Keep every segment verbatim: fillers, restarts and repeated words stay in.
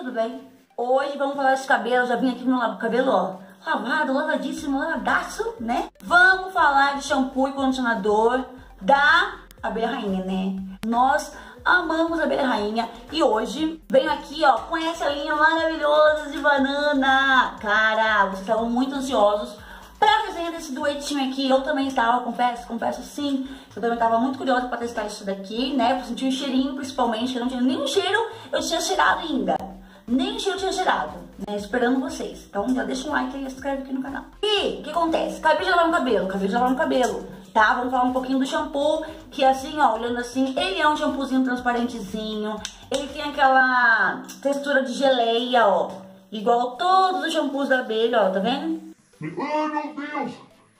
tudo bem? Hoje vamos falar desse cabelo, já vim aqui no lavo cabelo, ó, lavado, lavadíssimo, lavadaço, né? Vamos falar de shampoo e condicionador da Abelha Rainha, né? Nós amamos a Abelha Rainha e hoje venho aqui, ó, com essa linha maravilhosa de banana. Cara, vocês estavam muito ansiosos pra resenha desse duetinho aqui. Eu também estava, confesso, confesso sim. Eu também estava muito curiosa pra testar isso daqui, né? Pra sentir o cheirinho, principalmente, que eu não tinha nenhum cheiro, eu tinha cheirado ainda. Nem o cheiro tinha cheirado, né? Esperando vocês. Então já deixa um like e se inscreve aqui no canal. E o que acontece? Acabei de lavar no cabelo, acabei de lavar no cabelo, tá? Vamos falar um pouquinho do shampoo, que assim, ó, olhando assim, ele é um shampoozinho transparentezinho. Ele tem aquela textura de geleia, ó, igual todos os shampoos da Abelha, ó, tá vendo? Ai, meu Deus!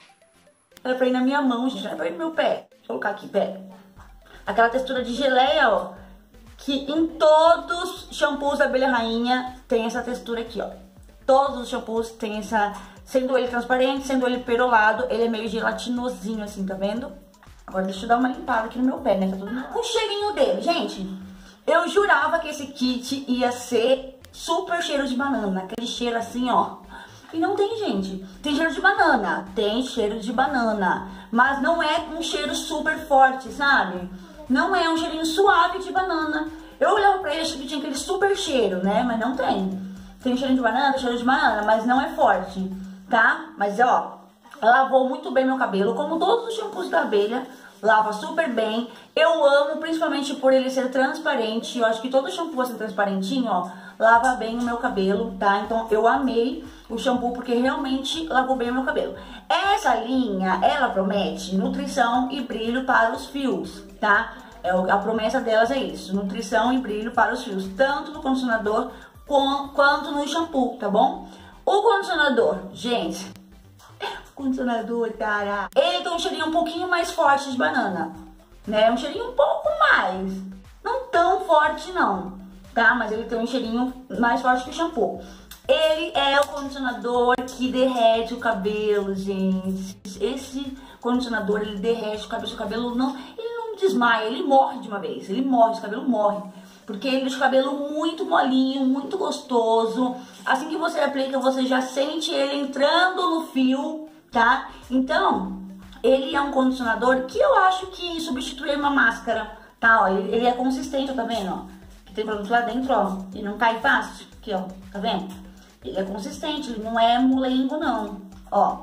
Era pra ir na minha mão, gente, era pra ir no meu pé. Vou colocar aqui, pera. Aquela textura de geleia, ó, que em todos os shampoos da Abelha Rainha tem essa textura aqui, ó. Todos os shampoos tem essa, sendo ele transparente, sendo ele perolado, ele é meio gelatinosinho assim, tá vendo? Agora deixa eu dar uma limpada aqui no meu pé, né? Tá tudo... O cheirinho dele, gente, eu jurava que esse kit ia ser super cheiro de banana, aquele cheiro assim, ó. E não tem, gente. Tem cheiro de banana, tem cheiro de banana, mas não é um cheiro super forte, sabe? Não é um cheirinho suave de banana. Eu olhava pra ele e achei que tinha aquele super cheiro, né? Mas não tem. Tem cheirinho de banana, cheiro de banana, mas não é forte, tá? Mas, ó, lavou muito bem meu cabelo, como todos os shampoos da Abelha. Lava super bem. Eu amo, principalmente por ele ser transparente. Eu acho que todo shampoo assim transparentinho, ó, lava bem o meu cabelo, tá? Então eu amei o shampoo porque realmente lavou bem o meu cabelo. Essa linha, ela promete nutrição e brilho para os fios, tá? É, a promessa delas é isso, nutrição e brilho para os fios, tanto no condicionador com, quanto no shampoo, tá bom? O condicionador, gente, o condicionador, cara, ele tem um cheirinho um pouquinho mais forte de banana, né? Um cheirinho um pouco mais, não tão forte não, tá? Mas ele tem um cheirinho mais forte que o shampoo. Ele é o condicionador que derrete o cabelo, gente. Esse condicionador, ele derrete o cabelo, o cabelo não, ele não desmaia, ele morre de uma vez, ele morre, o cabelo morre. Porque ele deixa o cabelo muito molinho, muito gostoso. Assim que você aplica, você já sente ele entrando no fio, tá? Então, ele é um condicionador que eu acho que substitui uma máscara, tá? Ó, ele, ele é consistente, tá vendo? Ó? Tem produto lá dentro, ó, e não cai fácil. Aqui, ó, tá vendo? Ele é consistente, ele não é molengo, não. Ó,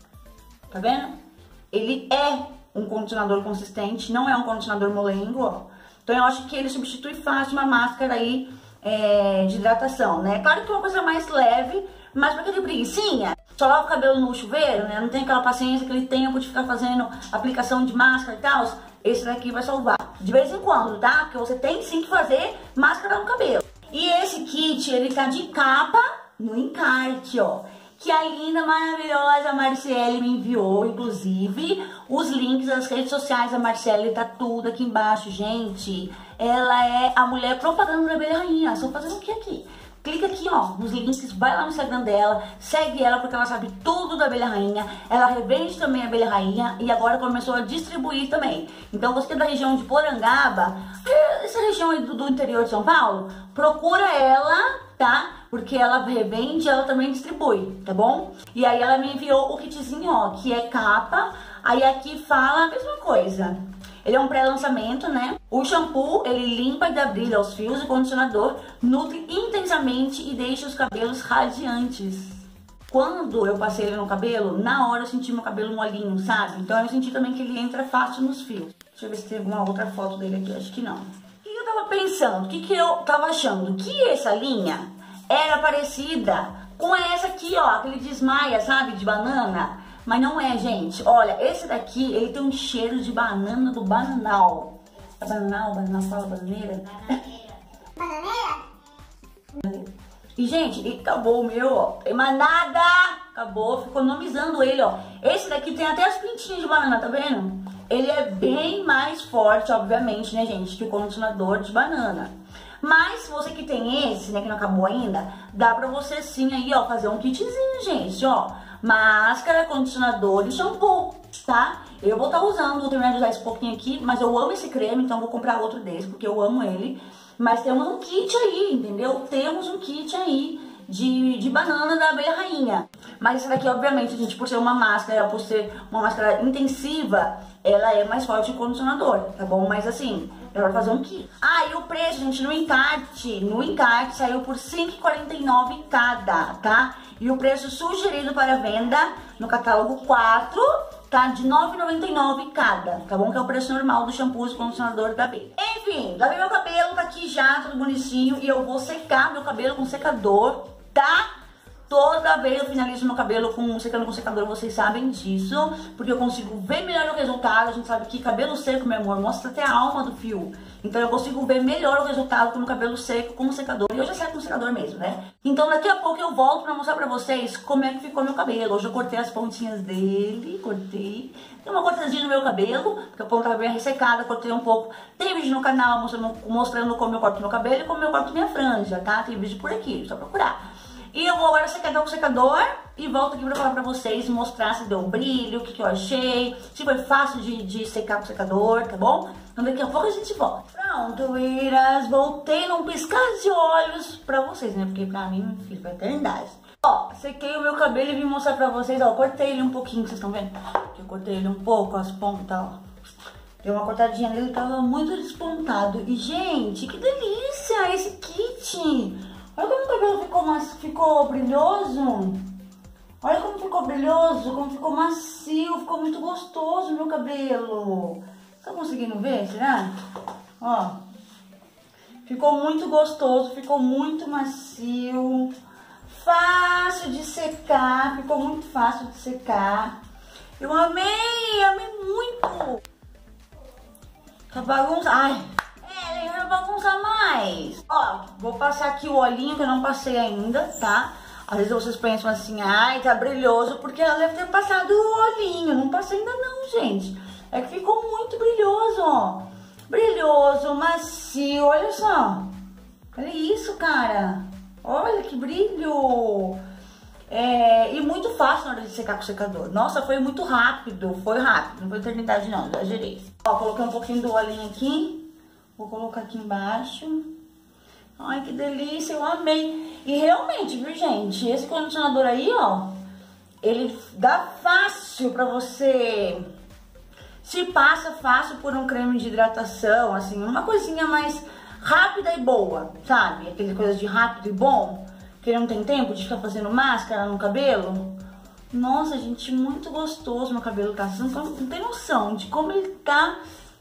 tá vendo? Ele é um condicionador consistente, não é um condicionador molengo, ó. Então eu acho que ele substitui fácil uma máscara aí é, de hidratação, né? Claro que é uma coisa mais leve, mas pra aquele preguicinha, só lava o cabelo no chuveiro, né? Não tem aquela paciência, aquele tempo de ficar fazendo aplicação de máscara e tal. Esse daqui vai salvar. De vez em quando, tá? Porque você tem sim que fazer máscara no cabelo. E esse kit, ele tá de capa no encarte, ó. Que a linda, maravilhosa Marciele me enviou, inclusive, os links das redes sociais da Marciele, tá tudo aqui embaixo, gente. Ela é a mulher propaganda da Abelha Rainha. Só fazendo o que aqui? Clica aqui, ó, nos links, vai lá no Instagram dela, segue ela porque ela sabe tudo da Abelha Rainha. Ela revende também a Abelha Rainha e agora começou a distribuir também. Então você que é da região de Porangaba, essa região aí do, do interior de São Paulo, procura ela, tá? Porque ela revende e ela também distribui, tá bom? E aí ela me enviou o kitzinho, ó, que é capa, aí aqui fala a mesma coisa. Ele é um pré-lançamento, né? O shampoo, ele limpa e dá brilho aos fios. O condicionador nutre intensamente e deixa os cabelos radiantes. Quando eu passei ele no cabelo, na hora eu senti meu cabelo molinho, sabe? Então eu senti também que ele entra fácil nos fios. Deixa eu ver se tem alguma outra foto dele aqui, acho que não. E eu tava pensando, o que que eu tava achando? Que essa linha era parecida com essa aqui, ó, aquele desmaia, sabe, de banana. Mas não é, gente. Olha, esse daqui, ele tem um cheiro de banana do bananal. É bananal? Bananal fala bananeira? Bananeira? Bananeira. E, gente, e acabou o meu, ó. Tem mais nada. Acabou, ficou economizando ele, ó. Esse daqui tem até as pintinhas de banana, tá vendo? Ele é bem mais forte, obviamente, né, gente, que o condicionador de banana. Mas, se você que tem esse, né, que não acabou ainda, dá pra você sim aí, ó, fazer um kitzinho, gente, ó. máscara, condicionador e shampoo, tá? Eu vou estar usando, vou terminar de usar esse pouquinho aqui, mas eu amo esse creme, então vou comprar outro desse, porque eu amo ele. Mas temos um kit aí, entendeu? Temos um kit aí de, de banana da abelha rainha. Mas esse daqui, obviamente, gente, por ser uma máscara, por ser uma máscara intensiva, ela é mais forte que o condicionador, tá bom? Mas assim, ela vai fazer um kit. Ah, e o preço, gente, no encarte, no encarte saiu por cinco reais e quarenta e nove centavos cada, tá? E o preço sugerido para venda no catálogo quatro, tá? De nove reais e noventa e nove centavos cada, tá bom? Que é o preço normal do shampoo e condicionador da abelha. Enfim, lavei meu cabelo, tá aqui já, tudo bonitinho. E eu vou secar meu cabelo com secador, tá? Toda vez eu finalizo meu cabelo com secando com secador, vocês sabem disso, porque eu consigo ver melhor o resultado. A gente sabe que cabelo seco, meu amor, mostra até a alma do fio. Então eu consigo ver melhor o resultado com o cabelo seco, com o secador. E eu já seco com o secador mesmo, né? Então daqui a pouco eu volto pra mostrar pra vocês como é que ficou meu cabelo. Hoje eu cortei as pontinhas dele, cortei. Tem uma cortadinha no meu cabelo, porque a ponta tava bem ressecada, cortei um pouco. Tem vídeo no canal mostrando, mostrando como eu corto meu cabelo e como eu corto minha franja, tá? Tem vídeo por aqui, só procurar. E eu vou agora secar com o secador e volto aqui pra falar pra vocês, mostrar se deu um brilho, o que, que eu achei, se foi fácil de, de secar com o secador, tá bom? Então daqui a pouco a gente volta. Pronto, Iras, voltei num piscar de olhos pra vocês, né? Porque pra mim, filho, pra eternidade. Ó, sequei o meu cabelo e vim mostrar pra vocês, ó, cortei ele um pouquinho, vocês estão vendo? Eu cortei ele um pouco, as pontas, ó. Deu uma cortadinha nele, tava muito despontado. E, gente, que delícia esse kit! Olha como o cabelo ficou, mas, ficou brilhoso. Olha como ficou brilhoso, como ficou macio, ficou muito gostoso o meu cabelo. Tá conseguindo ver, será? Ó, ficou muito gostoso, ficou muito macio, fácil de secar, ficou muito fácil de secar. Eu amei, amei muito. Tá bagunça, ai. É, eu não vou bagunçar mais. Ó, vou passar aqui o olhinho que eu não passei ainda, tá? Às vezes vocês pensam assim, ai, tá brilhoso, porque ela deve ter passado o olhinho. Não passei ainda não, gente. É que ficou muito brilhoso, ó. Brilhoso, macio, olha só. Olha isso, cara. Olha que brilho. É, e muito fácil na hora de secar com o secador. Nossa, foi muito rápido, foi rápido. Não foi eternidade não, exagerei. Ó, coloquei um pouquinho do olhinho aqui. Vou colocar aqui embaixo. Ai, que delícia, eu amei. E realmente, viu, gente? Esse condicionador aí, ó, ele dá fácil pra você... Se passa fácil por um creme de hidratação, assim, uma coisinha mais rápida e boa, sabe? Aquelas coisas de rápido e bom, que não tem tempo de ficar fazendo máscara no cabelo. Nossa, gente, muito gostoso meu cabelo tá. Você não tem noção de como ele tá...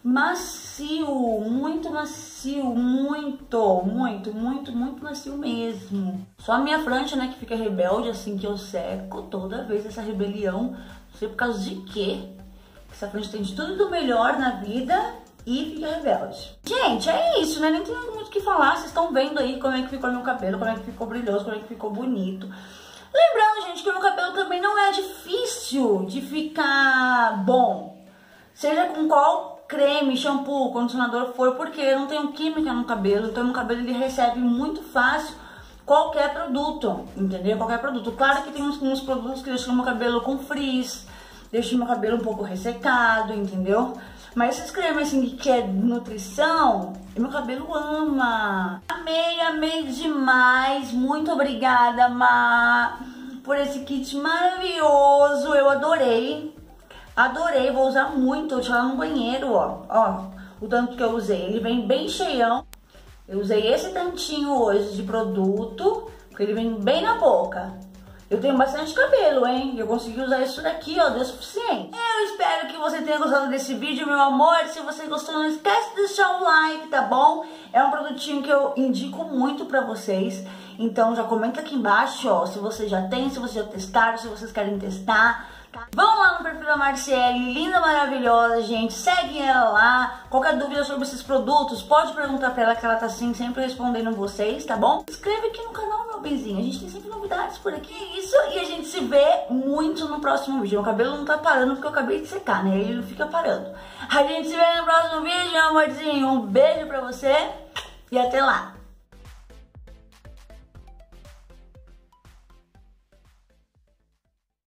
macio, muito macio, muito, muito, muito, muito macio mesmo. Só a minha franja, né, que fica rebelde assim que eu seco toda vez, essa rebelião. Não sei por causa de quê. Essa franja tem de tudo do melhor na vida e fica rebelde. Gente, é isso, né? Nem tem muito o que falar. Vocês estão vendo aí como é que ficou meu cabelo, como é que ficou brilhoso, como é que ficou bonito. Lembrando, gente, que o meu cabelo também não é difícil de ficar bom. Seja com qual creme, shampoo, condicionador for, porque eu não tenho química no cabelo, então meu cabelo ele recebe muito fácil qualquer produto, entendeu? Qualquer produto. Claro que tem uns, uns produtos que deixam meu cabelo com frizz, deixam meu cabelo um pouco ressecado, entendeu? Mas esses cremes assim que é nutrição, meu cabelo ama. Amei, amei demais. Muito obrigada, Ma, por esse kit maravilhoso. Eu adorei. Adorei, vou usar muito, vou tirar no banheiro, ó. Ó, o tanto que eu usei. Ele vem bem cheião. Eu usei esse tantinho hoje de produto, porque ele vem bem na boca. Eu tenho bastante cabelo, hein? Eu consegui usar isso daqui, ó, deu suficiente. Eu espero que você tenha gostado desse vídeo, meu amor. Se você gostou, não esquece de deixar um like, tá bom? É um produtinho que eu indico muito pra vocês. Então já comenta aqui embaixo, ó, se você já tem, se vocês já testaram, se vocês querem testar. Tá? Vão lá no perfil da Marciele, linda, maravilhosa, gente. Seguem ela lá. Qualquer dúvida sobre esses produtos, pode perguntar pra ela, que ela tá assim, sempre respondendo vocês, tá bom? Se inscreve aqui no canal, meu benzinho. A gente tem sempre novidades por aqui. Isso, e a gente se vê muito no próximo vídeo. Meu cabelo não tá parando porque eu acabei de secar, né? Ele não fica parando. A gente se vê no próximo vídeo, meu amorzinho. Um beijo pra você e até lá.